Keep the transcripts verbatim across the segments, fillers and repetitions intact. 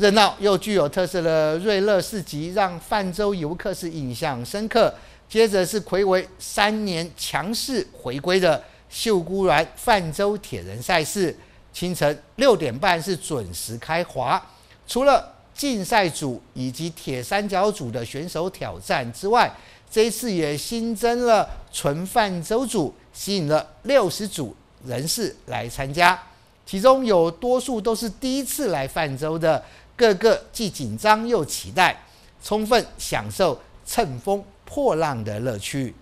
热闹又具有特色的瑞乐市集，让泛舟游客是印象深刻。接着是睽违三年强势回归的秀姑峦泛舟铁人赛事，清晨六点半是准时开滑。除了竞赛组以及铁三角组的选手挑战之外，这一次也新增了纯泛舟组，吸引了六十组人士来参加，其中有多数都是第一次来泛舟的，个个既紧张又期待，充分享受乘风破浪的乐趣。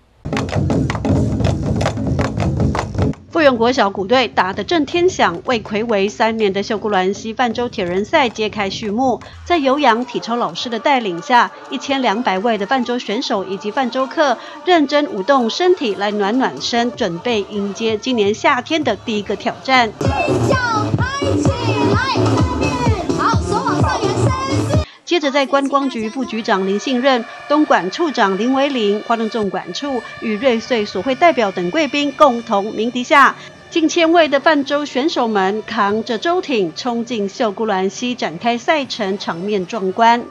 富永国小鼓队打得震天响，为睽违三年的秀姑峦溪泛舟铁人赛揭开序幕。在有氧体操老师的带领下，一千两百位的泛舟选手以及泛舟客认真舞动身体来暖暖身，准备迎接今年夏天的第一个挑战。脚抬起来，好，手往上延伸。接着，在观光局副局长林信任、东莞处长林维林、花东纵管处与瑞穗所会代表等贵宾共同鸣笛下，近千位的泛舟选手们扛着舟艇冲进秀姑峦溪展开赛程，场面壮观。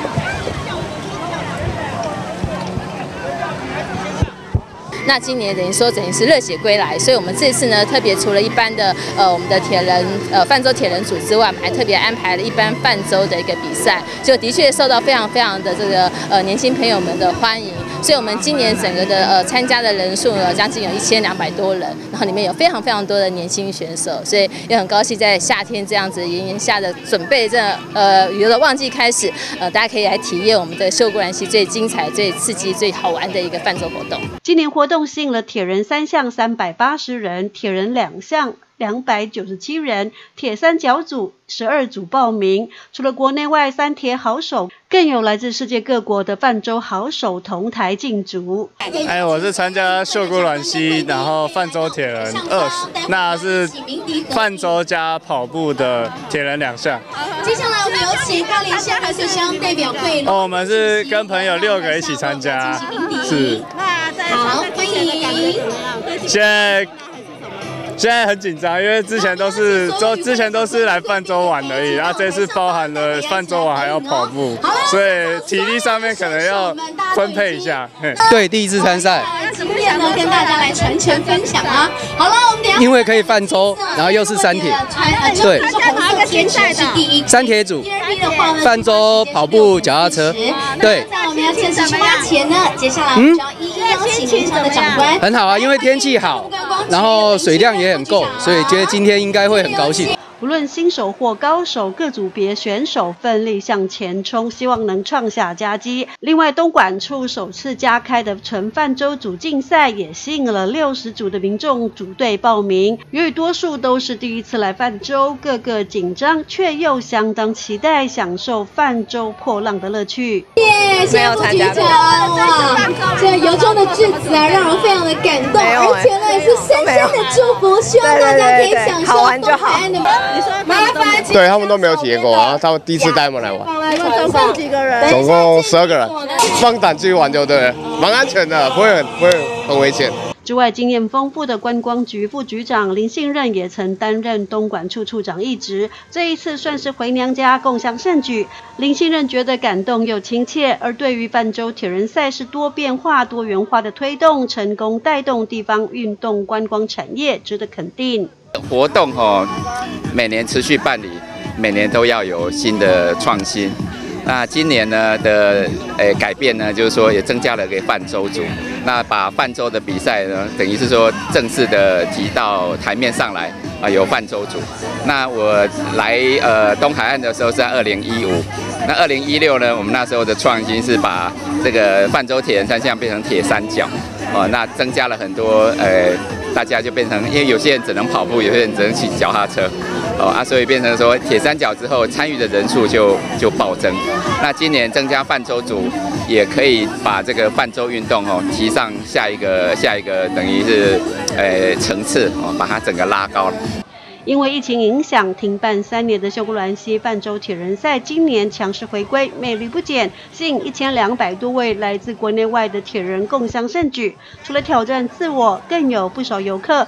那今年等于说等于是热血归来，所以我们这次呢，特别除了一般的呃我们的铁人呃泛舟铁人组之外，我们还特别安排了一般泛舟的一个比赛，就的确受到非常非常的这个呃年轻朋友们的欢迎。所以我们今年整个的呃参加的人数呢，将近有一千两百多人，然后里面有非常非常多的年轻选手，所以也很高兴在夏天这样子炎炎下的准备这呃旅游的旺季开始，呃大家可以来体验我们的秀姑峦溪最精彩、最刺激、最好玩的一个泛舟活动。 今年活动吸引了铁人三项三百八十人，铁人两项两百九十七人，铁三角组十二组报名。除了国内外三铁好手，更有来自世界各国的泛舟好手同台竞逐。 哎，我是参加秀姑峦溪，然后泛舟铁人二十，那是泛舟加跑步的铁人两项。 接下来我们有请大连县海水乡代表会。 哦，我们是跟朋友六个一起参加，是。 好，欢迎。 现在。现在很紧张，因为之前都是都之前都是来泛舟玩而已，然后这次包含了泛舟玩还要跑步，所以体力上面可能要分配一下。 对，第一次参赛。 今天呢，跟大家来传承分享啊。好了，我们等下因为可以泛舟，然后又是三铁，对， 哪个铁赛的？ 三铁组，泛舟、跑步、脚踏车，对。 在我们要正式出发前呢，接下来我们就要一一邀请现场的长官。 很好啊，因为天气好，然后水量也很够，所以觉得今天应该会很高兴。 不论新手或高手，各组别选手奋力向前冲，希望能创下佳绩。另外，东莞处首次加开的纯泛舟组竞赛也吸引了六十组的民众组队报名。由于多数都是第一次来泛舟，个个紧张，却又相当期待享受泛舟破浪的乐趣。 耶，没有参加过哇！这由衷的致辞啊，让人非常的感动，而且呢也是深深的祝福，希望大家可以享受东海岸的。 对他们都没有体验过啊，他们第一次带他们来玩。 总共几个人？ 总共十二个人，放胆去玩就对了，蛮安全的，不会很不会很危险。 之外，经验丰富的观光局副局长林信任也曾担任东莞处处长一职，这一次算是回娘家共襄盛举。林信任觉得感动又亲切，而对于泛舟铁人赛是多变化、多元化的推动，成功带动地方运动观光产业，值得肯定。 活动哦，每年持续办理，每年都要有新的创新。那今年呢的呃改变呢，就是说也增加了一个泛舟组，那把泛舟的比赛呢，等于是说正式的提到台面上来啊，有泛舟组。那我来呃东海岸的时候是在二零一五，那二零一六呢，我们那时候的创新是把这个泛舟铁人三项变成铁三角，哦，那增加了很多呃。大家就变成，因为有些人只能跑步，有些人只能骑脚踏车，哦啊，所以变成说铁三角之后参与的人数就就暴增。那今年增加泛舟组，也可以把这个泛舟运动哦提上下一个下一个等于是呃层次哦，把它整个拉高了。 因为疫情影响，停办三年的秀姑峦溪泛舟铁人赛今年强势回归，魅力不减，吸引一千两百多位来自国内外的铁人共襄盛举。除了挑战自我，更有不少游客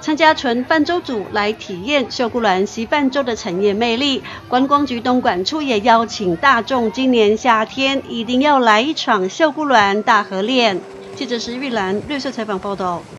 参加纯泛舟组来体验秀姑峦溪泛舟的产业魅力。观光局东管处也邀请大众，今年夏天一定要来一场秀姑峦大河恋。记者石玉兰绿色采访报道。